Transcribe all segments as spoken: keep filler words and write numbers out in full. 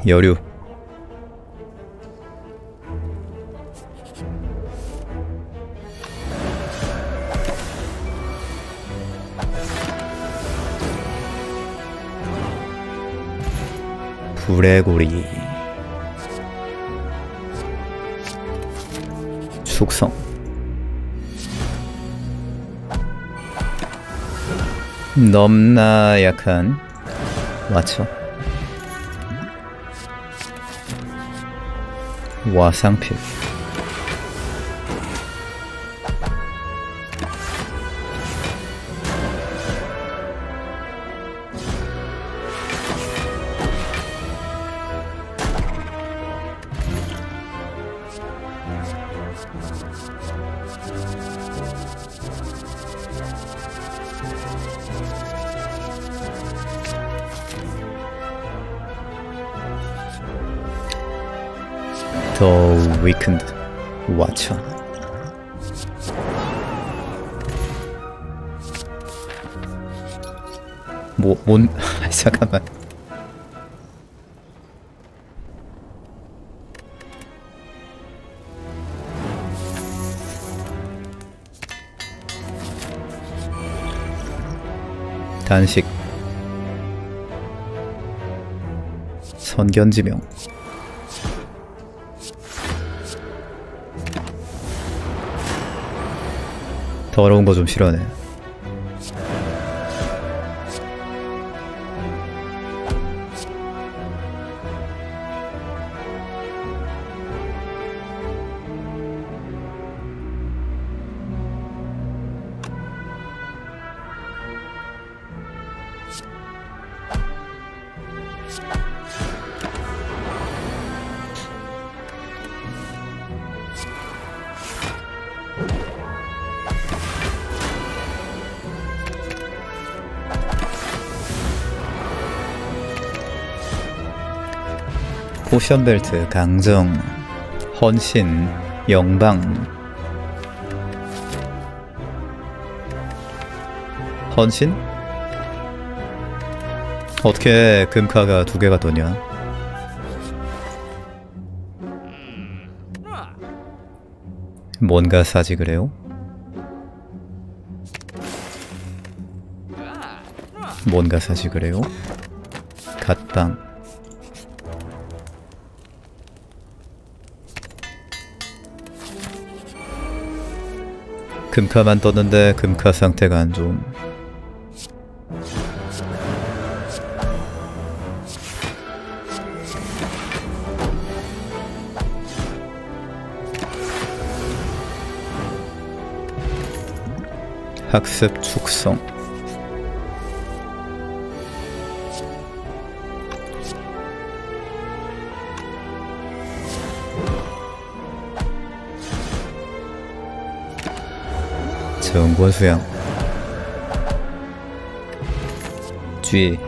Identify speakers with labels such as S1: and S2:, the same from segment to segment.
S1: 여류. 불의 고리. 숙성. 넘나 약한 와처. 와상필. 더 위켄드 와처. 뭐, 뭔, 잠깐만. 단식. 선견지명. 더러운 거 좀 싫어하네. 포션벨트, 강정, 헌신, 영방. 헌신? 어떻게 금카가 두 개가 더냐? 뭔가 사지 그래요? 뭔가 사지 그래요? 갓빵. 금카만 떴는데 금카 상태가 안 좋음. 학습 축성. 정보수양. G.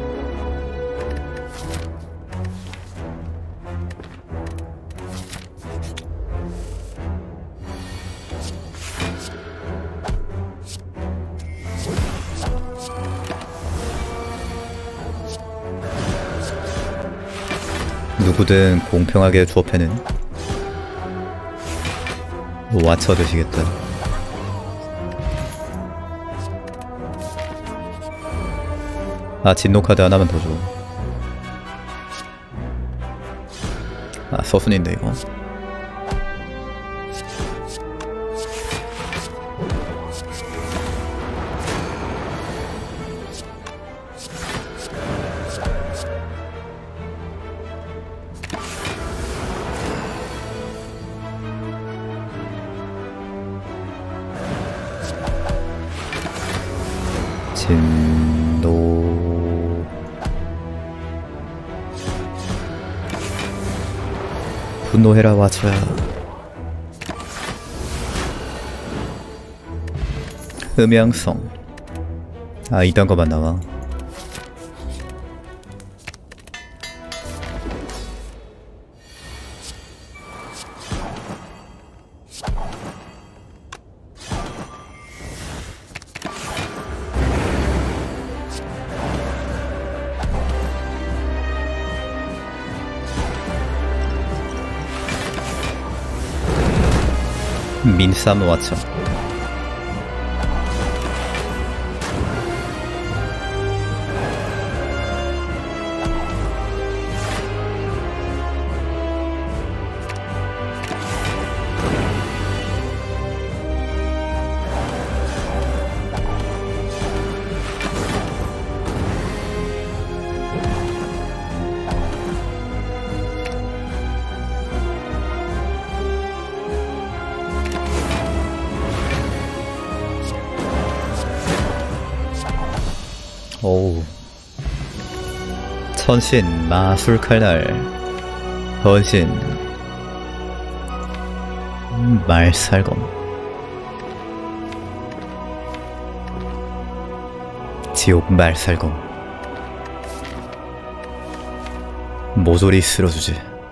S1: 누구든 공평하게 주어패는 와쳐 되시겠다. 아, 진노카드 하나만 더 줘. 아, 서순인데 이거. 진노. 분노해라 와쳐야. 음양성. 아, 이딴 거만 나와. 민쌈 와참. 오우. 천신 마술칼날 헌신 음, 말살검 지옥 말살검 모조리 쓸어주지.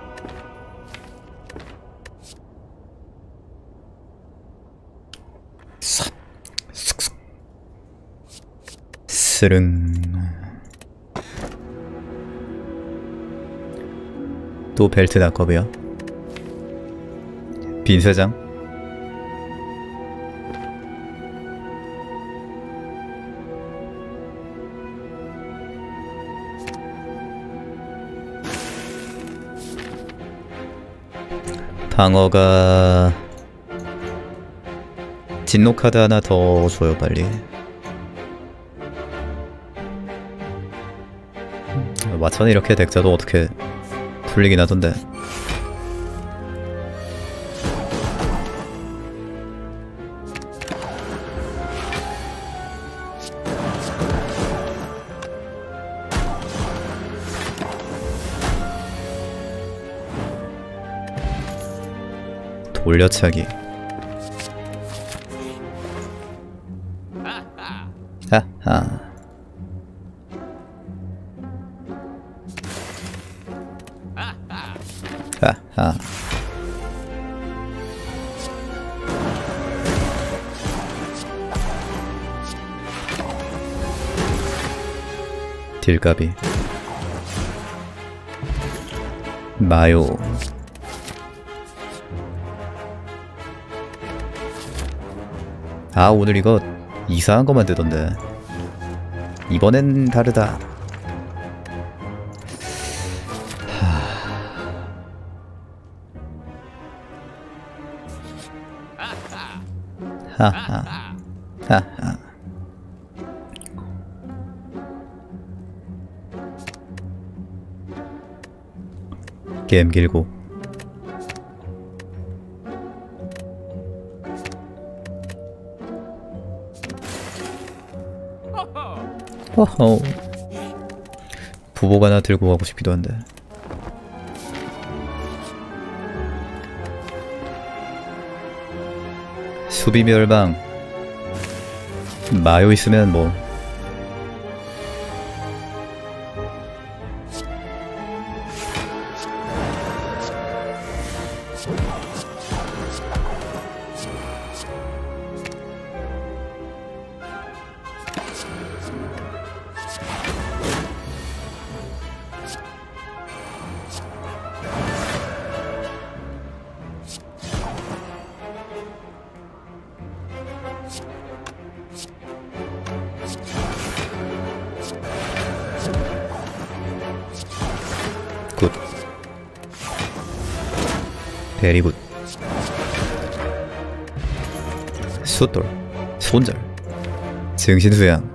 S1: 싹 슥슥 스릉. 또 벨트 낙겁이야. 빈세장. 방어가 진노 카드 하나 더 줘요 빨리. 마찬 이렇게 덱자도 어떻게 풀리긴 하던데. 돌려차기. 하하. 하하. 딜가비. 마요. 아 오늘 이거 이상한 거 만들던데. 이번엔 다르다. 하하. 하하. 게임 길고. 허허. 부복 하나 들고 가고 싶기도 한데. 수비 멸망. 마요 있으면 뭐. 굿. 베리굿. 숫돌. 손절. 증신수양.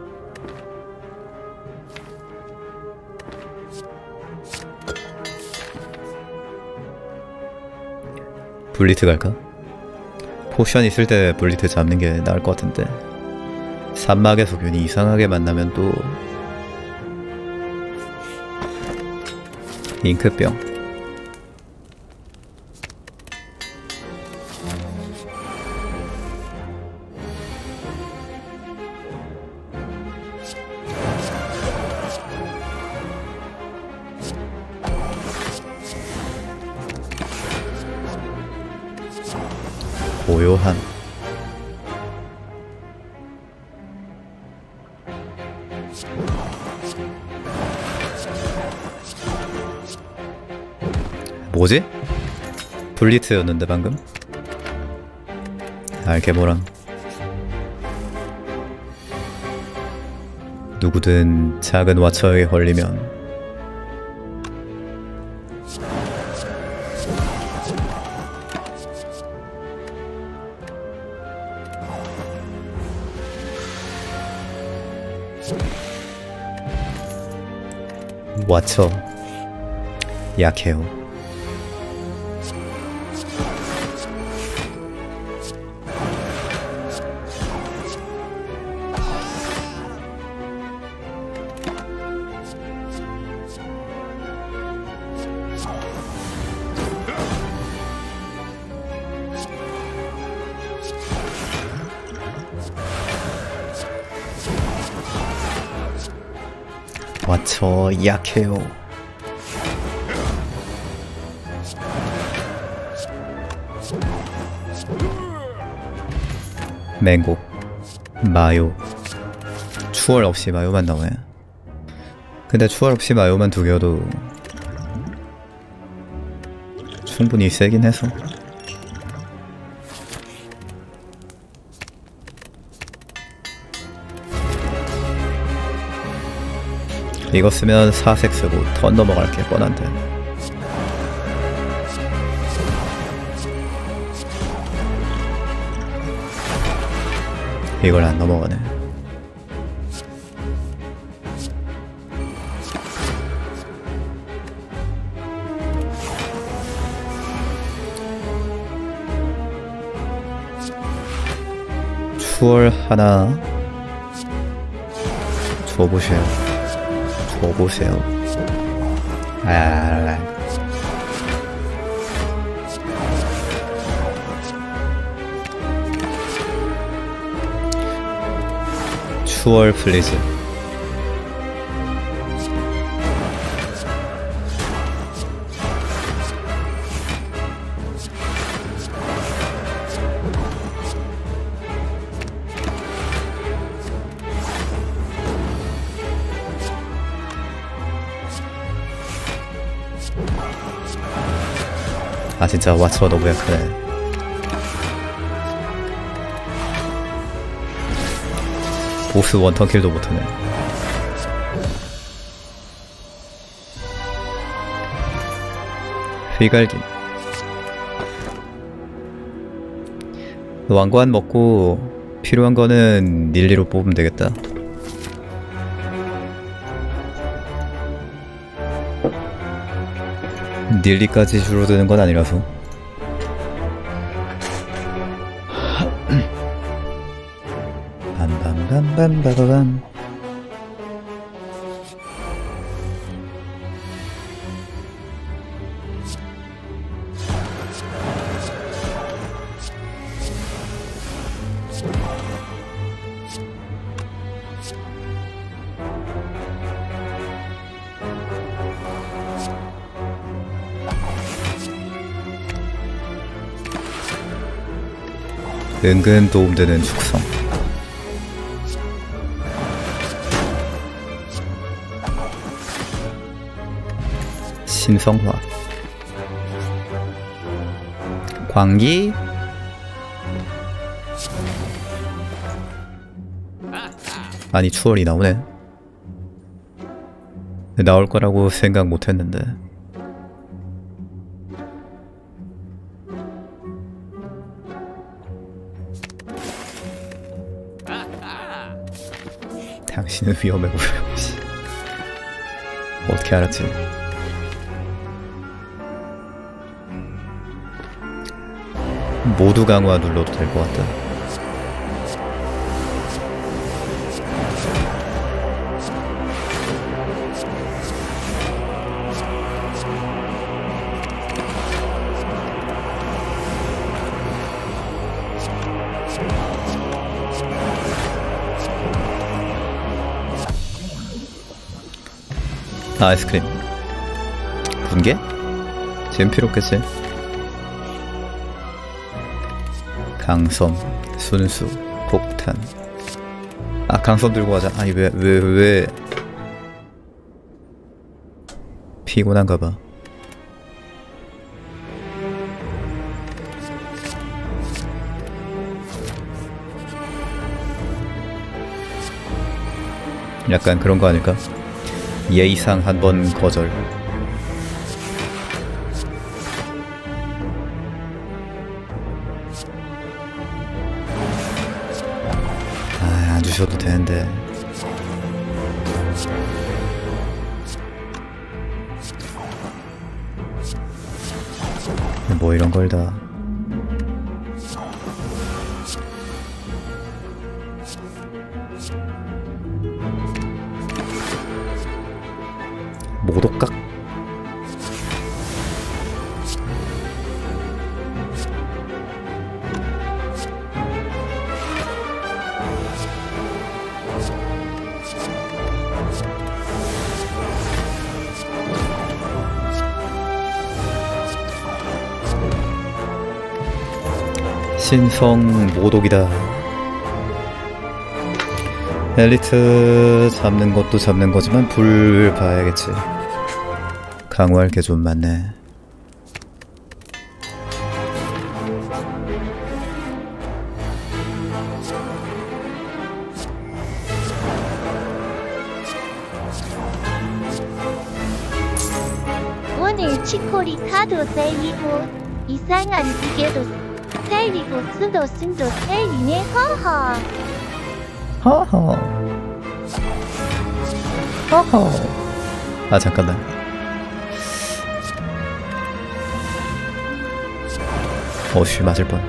S1: 블리트 갈까? 포션 있을 때 블리트 잡는 게 나을 것 같은데. 산막에서 괜히 이상하게 만나면 또 잉크병. 고요한. 뭐지? 블리트였는데 방금? 알게모랑 누구든 작은 와처에 걸리면 와처 약해요. 와처 약해요. 맹고 마요 추월 없이 마요만 나오네. 근데 추월 없이 마요만 두 개여도 충분히 세긴 해서 이거 쓰면 사색 쓰고 턴 넘어갈 게 뻔한데 이걸 안 넘어가네. 추월 하나 줘보세요. 줘보세요. 아, 추월 플리즈. 아 진짜 와처 너무 약하네. 보스 원턴킬도 못하네. 휘갈김. 왕관 먹고 필요한 거는 닐리로 뽑으면 되겠다. 닐리까지 줄어드는 건 아니라서. 빰빰빰빰빰빰. 은근 도움되는 축성. 신성화. 광기. 아니 추월이 나오네. 나올 거라고 생각 못했는데. 당신은 위험해 보여. 어떻게 알았지? 모두 강화 눌러도 될 것 같다. 아이스크림 분개? 지금 필요 없겠지? 강섬, 순수, 폭탄. 아 강섬 들고 가자. 아니 왜 왜 왜 피곤한가봐. 약간 그런 거 아닐까? 예의상 한 번 거절. 아, 안 주셔도 되는데. 뭐 이런 걸 다. 모독각? 신성 모독이다. 엘리트 잡는 것도 잡는 거지만 불 봐야겠지. 강화할 게 좀 많네.
S2: 오늘 치코리 카드 세이고 이상한 기계도 세이고 쓴도 쓴도 세이네. 허허
S1: 허허 허허. 아 잠깐만. 어쉬 맞을 뻔.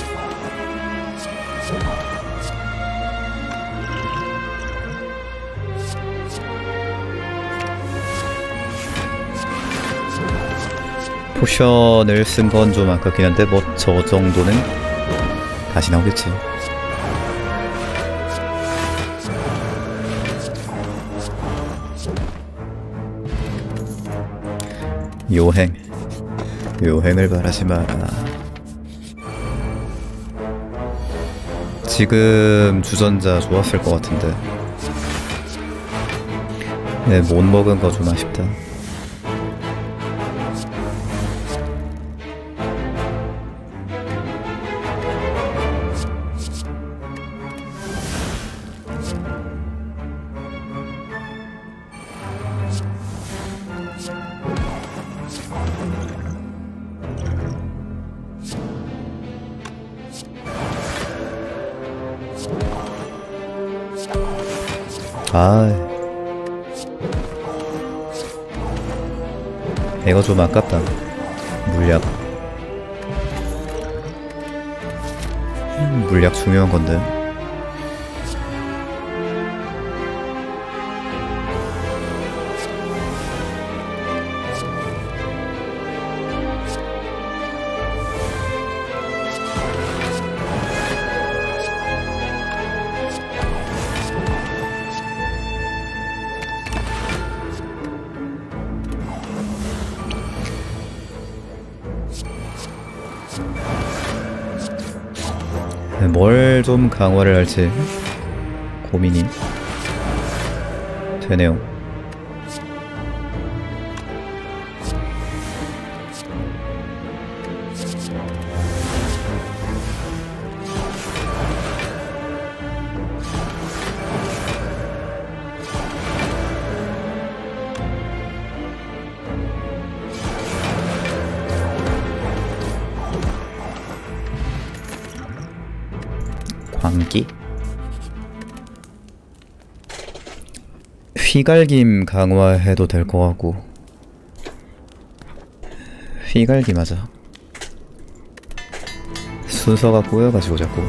S1: 포션을 쓴 건 좀 아깝긴 한데 뭐 저 정도는 다시 나오겠지. 요행 요행을 바라지 마라. 지금 주전자 좋았을 것 같은데. 네, 못 먹은 거 좀 아쉽다. 아, 이거 좀 아깝다. 물약. 물약 중요한 건데. 뭘 좀 강화를 할지 고민이 되네요. 광기? 휘갈김 강화해도 될 것 같고. 휘갈기 맞아. 순서가 꼬여가지고 자꾸.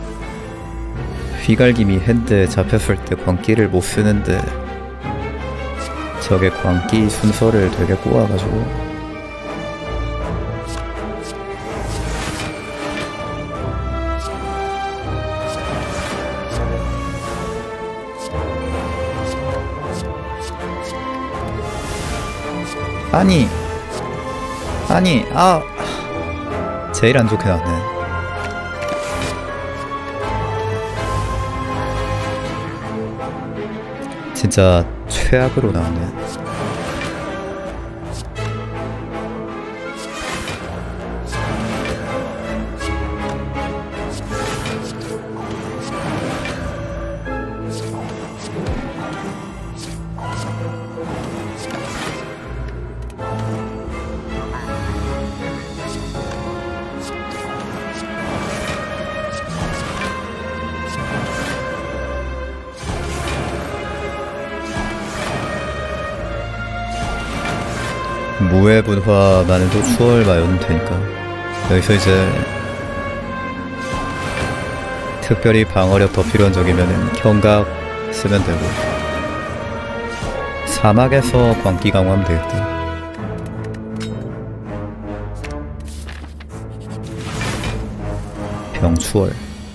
S1: 휘갈김이 핸드에 잡혔을 때 광기를 못 쓰는데 저게 광기 순서를 되게 꼬아가지고. 아니 아니 아 제일 안 좋게 나왔네. 진짜 최악으로 나왔네. 무해분화만해도 추월 마요는 되니까 여기서 이제 특별히 방어력 더 필요한 적이면은 경각 쓰면 되고 사막에서 광기 강화하면 되겠다. 병추월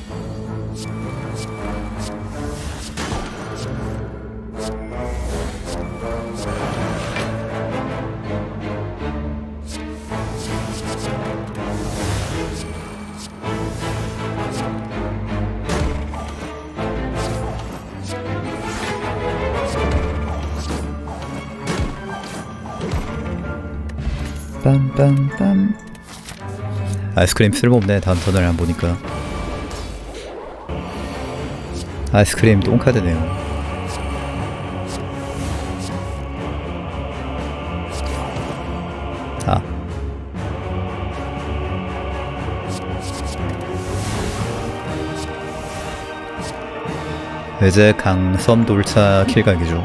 S1: 빰빰빰. 아이스크림 쓸모없네. 다음 턴을 안 보니까. 아이스크림 똥카드네요. 아. 이제 강섬 돌차 킬각이죠.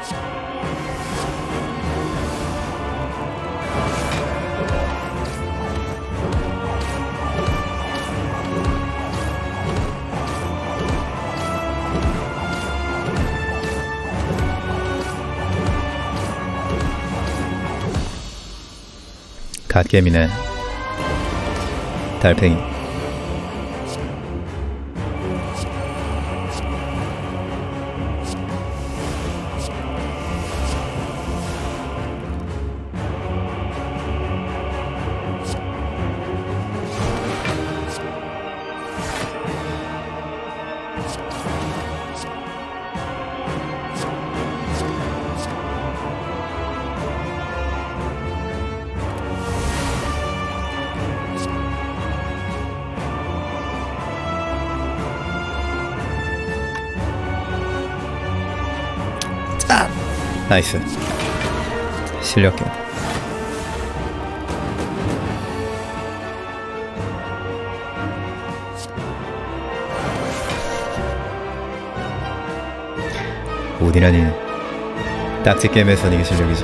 S1: 갓겜이네. 달팽이. 나이스. 실력격. 오디라니 딱지 게임에서는 이게 실력이지.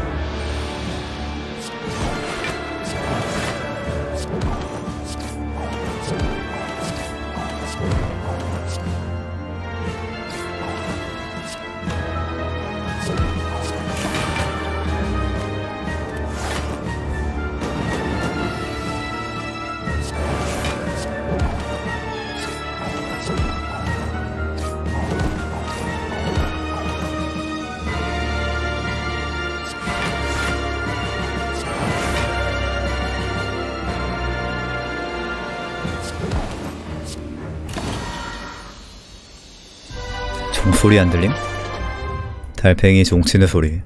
S1: 종소리 안 들림? 달팽이 종치는 소리.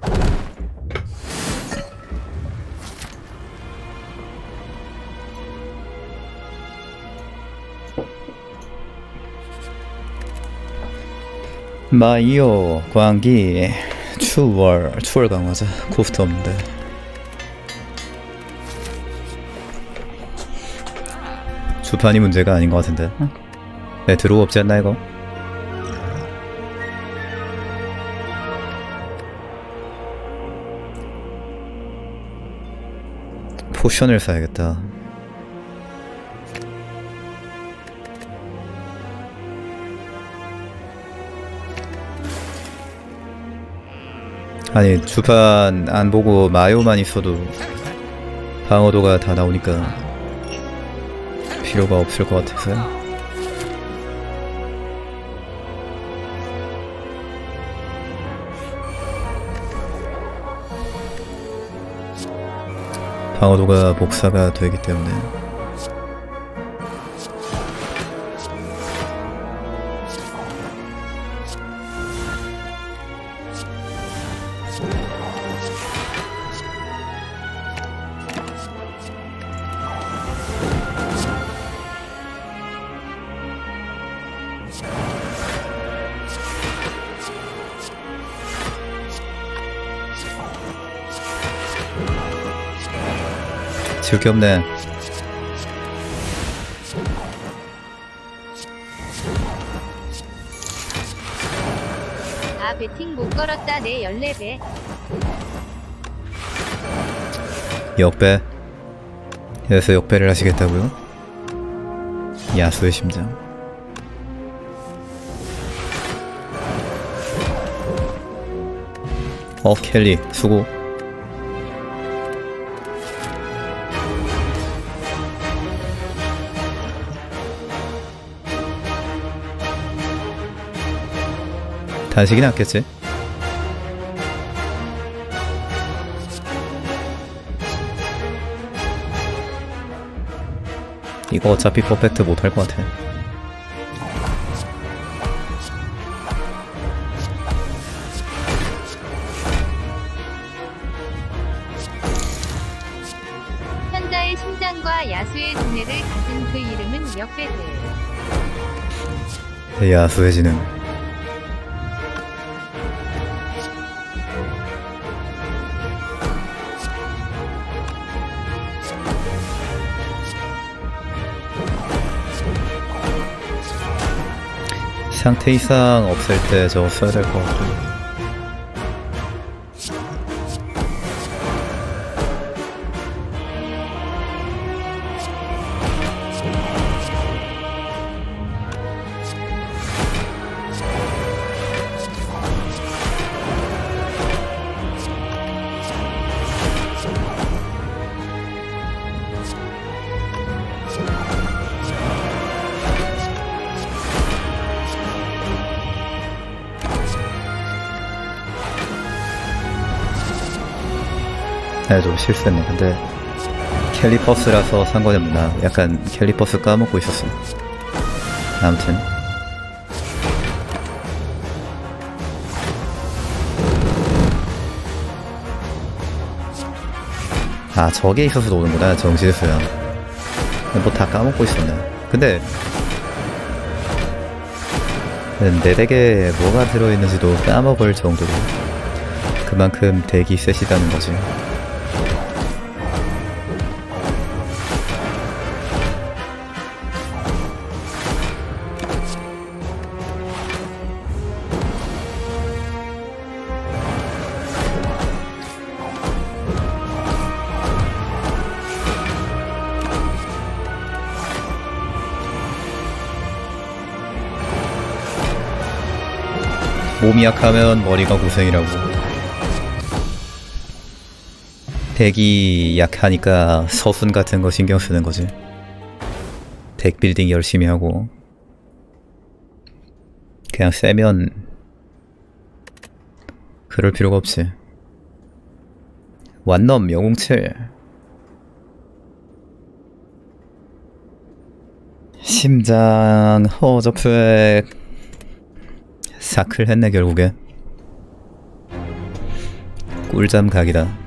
S1: 마이오 광기 추월 추월 강화자 코스트 없는데. 주판이 문제가 아닌 것 같은데. 네, 드로우 없지 않나 이거? 포션을 사야겠다. 아니 주판 안 보고 마요만 있어도 방어도가 다 나오니까 필요가 없을 것 같아서요. 방어도가 복사가 되기 때문에. 지울 게 없네.
S3: 아 배팅 못 걸었다 내 열네 배.
S1: 역배. 그래서 역배를 하시겠다고요? 야수의 심장. 어, 켈리 수고. 단식이 낫겠지? 이거 어차피 퍼펙트 못할 것 같아.
S3: 현자의 심장과 야수의 두뇌를 가진 그 이름은 역배들.
S1: 야수의 지능. 상태 이상 없을 때 저거 써야 될 것 같고. 네, 좀 실수했네. 근데 캘리퍼스라서 상관이 없나. 약간 캘리퍼스 까먹고 있었어. 아무튼 아, 저게 있어서 노는구나. 정실수야. 뭐 다 까먹고 있었나. 근데 내 덱에 뭐가 들어있는지도 까먹을 정도로 그만큼 덱이 셋이다는 거지. 몸이 약하면 머리가 고생이라고. 덱이 약하니까 서순 같은 거 신경 쓰는 거지. 덱 빌딩 열심히 하고. 그냥 세면 그럴 필요가 없지. 완넘 영웅칠. 심장 허접팩. 사클 했네 결국에. 꿀잠 각이다.